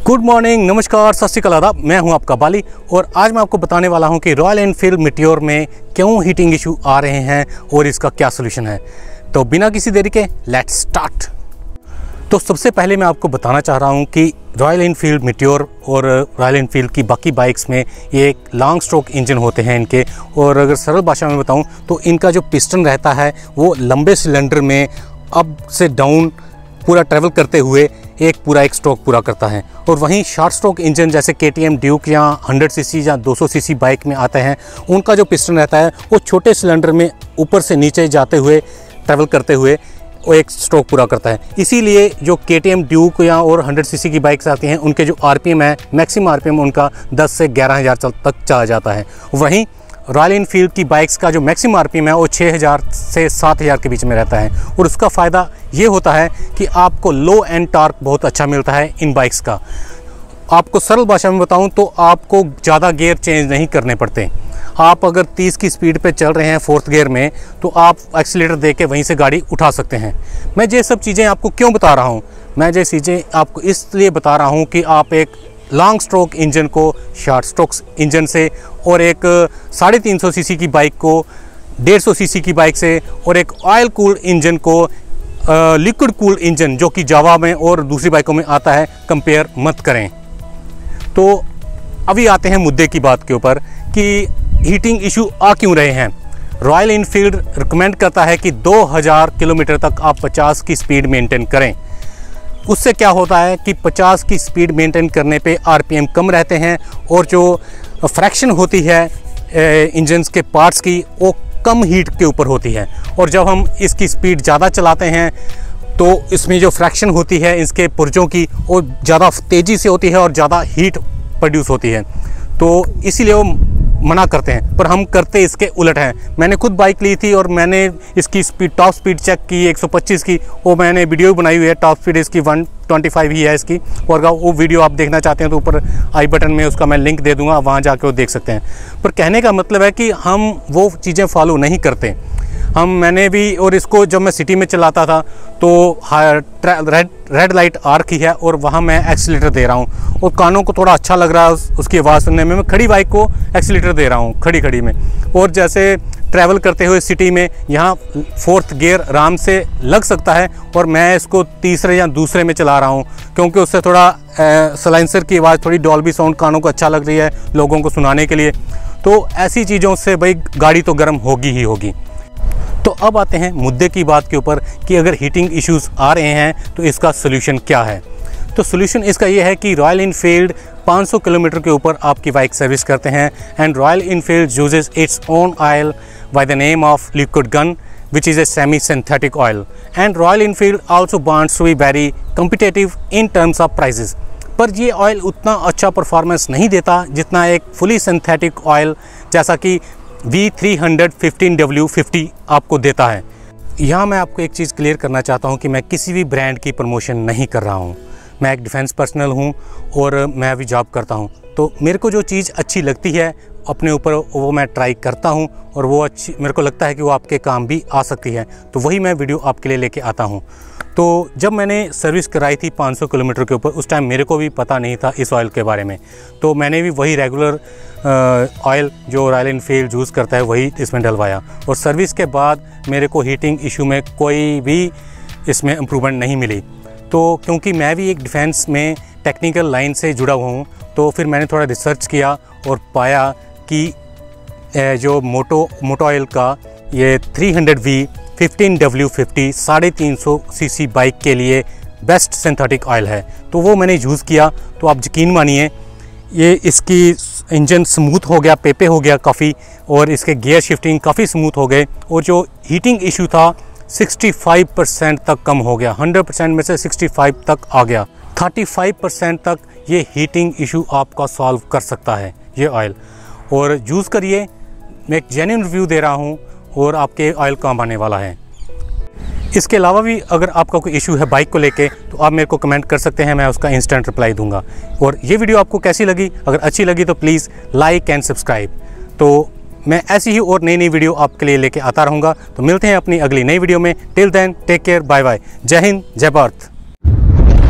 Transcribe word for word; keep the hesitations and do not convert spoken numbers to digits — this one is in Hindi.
गुड मॉर्निंग, नमस्कार, सत श्री अकाल, आदाब। मैं हूं आपका बाली और आज मैं आपको बताने वाला हूं कि रॉयल एनफील्ड मीटियोर में क्यों हीटिंग इशू आ रहे हैं और इसका क्या सोल्यूशन है। तो बिना किसी देरी के लेट्स स्टार्ट। तो सबसे पहले मैं आपको बताना चाह रहा हूं कि रॉयल एनफील्ड मीटियोर और रॉयल एनफील्ड की बाकी बाइक्स में ये एक लॉन्ग स्ट्रोक इंजन होते हैं इनके। और अगर सरल भाषा में बताऊं तो इनका जो पिस्टन रहता है वो लंबे सिलेंडर में अप से डाउन पूरा ट्रैवल करते हुए एक पूरा एक स्ट्रोक पूरा करता है। और वहीं शॉर्ट स्ट्रोक इंजन जैसे के टी एम ड्यूक या हंड्रेड सी सी या दो सौ सी सी बाइक में आते हैं, उनका जो पिस्टन रहता है वो छोटे सिलेंडर में ऊपर से नीचे जाते हुए ट्रैवल करते हुए वो एक स्ट्रोक पूरा करता है। इसीलिए जो के टी एम ड्यूक या और हंड्रेड सी सी की बाइक्स आती हैं उनके जो आर पी एम है, मैक्सिमम आर पी एम उनका दस से ग्यारह हज़ार तक चला जाता है। वहीं रॉयल एनफील्ड की बाइक्स का जो मैक्सिमम आरपीएम है वो छः हज़ार से सात हज़ार के बीच में रहता है। और उसका फ़ायदा ये होता है कि आपको लो एंड टॉर्क बहुत अच्छा मिलता है इन बाइक्स का। आपको सरल भाषा में बताऊं तो आपको ज़्यादा गियर चेंज नहीं करने पड़ते। आप अगर तीस की स्पीड पे चल रहे हैं फोर्थ गियर में तो आप एक्सीलेटर दे के वहीं से गाड़ी उठा सकते हैं। मैं ये सब चीज़ें आपको क्यों बता रहा हूँ, मैं ये चीज़ें आपको इसलिए बता रहा हूँ कि आप एक लॉन्ग स्ट्रोक इंजन को शॉर्ट स्ट्रोक इंजन से और एक साढ़े तीन सौ सी सी की बाइक को डेढ़ सौ सी सी की बाइक से और एक ऑयल कूल्ड इंजन को लिक्विड कूल्ड इंजन जो कि जावा में और दूसरी बाइकों में आता है कंपेयर मत करें। तो अभी आते हैं मुद्दे की बात के ऊपर कि हीटिंग इशू आ क्यों रहे हैं। रॉयल एनफील्ड रिकमेंड करता है कि दो हज़ार किलोमीटर तक आप पचास की स्पीड मेंटेन करें। उससे क्या होता है कि पचास की स्पीड मेंटेन करने पे आरपीएम कम रहते हैं और जो फ्रैक्शन होती है इंजन्स के पार्ट्स की वो कम हीट के ऊपर होती है। और जब हम इसकी स्पीड ज़्यादा चलाते हैं तो इसमें जो फ्रैक्शन होती है इसके पुर्जों की वो ज़्यादा तेज़ी से होती है और ज़्यादा हीट प्रोड्यूस होती है। तो इसीलिए वो मना करते हैं, पर हम करते इसके उलट हैं। मैंने खुद बाइक ली थी और मैंने इसकी स्पीड टॉप स्पीड चेक की एक सौ पच्चीस की, वो मैंने वीडियो बनाई हुई है। टॉप स्पीड इसकी एक सौ पच्चीस ही है इसकी। और अगर वो वीडियो आप देखना चाहते हैं तो ऊपर आई बटन में उसका मैं लिंक दे दूंगा, वहाँ जाके वो देख सकते हैं। पर कहने का मतलब है कि हम वो चीज़ें फॉलो नहीं करते। हम मैंने भी, और इसको जब मैं सिटी में चलाता था तो रेड रेड लाइट आ रखी है और वहाँ मैं एक्सीलेटर दे रहा हूँ और कानों को थोड़ा अच्छा लग रहा है उस, उसकी आवाज़ सुनने में। मैं खड़ी बाइक को एक्सीलेटर दे रहा हूँ खड़ी खड़ी में। और जैसे ट्रैवल करते हुए सिटी में यहाँ फोर्थ गियर आराम से लग सकता है और मैं इसको तीसरे या दूसरे में चला रहा हूँ क्योंकि उससे थोड़ा सलाइंसर की आवाज़, थोड़ी डॉल्बी साउंड कानों को अच्छा लग रही है लोगों को सुनाने के लिए। तो ऐसी चीज़ों से भाई गाड़ी तो गर्म होगी ही होगी। तो अब आते हैं मुद्दे की बात के ऊपर कि अगर हीटिंग इश्यूज आ रहे हैं तो इसका सोल्यूशन क्या है। तो सोल्यूशन इसका ये है कि रॉयल एनफील्ड पाँच सौ किलोमीटर के ऊपर आपकी बाइक सर्विस करते हैं and Royal Enfield uses its own oil by the name of Liquid Gun which is a semi synthetic oil, and Royal Enfield also wants to be very competitive in terms of prices। पर ये ऑयल उतना अच्छा परफॉर्मेंस नहीं देता जितना एक फुली सिंथेटिक ऑयल जैसा कि V three hundred fifteen W fifty आपको देता है। यहाँ मैं आपको एक चीज़ क्लियर करना चाहता हूँ कि मैं किसी भी ब्रांड की प्रमोशन नहीं कर रहा हूँ। मैं एक डिफेंस पर्सनल हूँ और मैं अभी जॉब करता हूँ, तो मेरे को जो चीज़ अच्छी लगती है अपने ऊपर वो मैं ट्राई करता हूँ और वो अच्छी मेरे को लगता है कि वो आपके काम भी आ सकती है, तो वही मैं वीडियो आपके लिए लेके आता हूँ। तो जब मैंने सर्विस कराई थी पाँच सौ किलोमीटर के ऊपर, उस टाइम मेरे को भी पता नहीं था इस ऑयल के बारे में, तो मैंने भी वही रेगुलर ऑयल जो रॉयल एनफील्ड यूज़ करता है वही इसमें डलवाया। और सर्विस के बाद मेरे को हीटिंग इशू में कोई भी इसमें इम्प्रूवमेंट नहीं मिली। तो क्योंकि मैं भी एक डिफेंस में टेक्निकल लाइन से जुड़ा हुआ हूँ, तो फिर मैंने थोड़ा रिसर्च किया और पाया कि जो मोटो मोटो ऑयल का ये three hundred V fifteen W fifty साढ़े तीन सौ सी सी बाइक के लिए बेस्ट सिंथेटिक ऑयल है। तो वो मैंने यूज़ किया, तो आप यकीन मानिए ये इसकी इंजन स्मूथ हो गया, पेपे हो गया काफ़ी, और इसके गियर शिफ्टिंग काफ़ी स्मूथ हो गए। और जो हीटिंग इशू था पैंसठ परसेंट तक कम हो गया, सौ परसेंट में से पैंसठ तक आ गया। पैंतीस परसेंट तक ये हीटिंग इशू आपका सॉल्व कर सकता है ये ऑयल। और यूज़ करिए, मैं एक जेन्युइन रिव्यू दे रहा हूँ और आपके ऑयल काम आने वाला है। इसके अलावा भी अगर आपका कोई इशू है बाइक को लेके तो आप मेरे को कमेंट कर सकते हैं, मैं उसका इंस्टेंट रिप्लाई दूंगा। और ये वीडियो आपको कैसी लगी, अगर अच्छी लगी तो प्लीज़ लाइक एंड सब्सक्राइब। तो मैं ऐसी ही और नई नई वीडियो आपके लिए लेके आता रहूँगा। तो मिलते हैं अपनी अगली नई वीडियो में। Till then take care, bye bye, जय हिंद, जय भारत।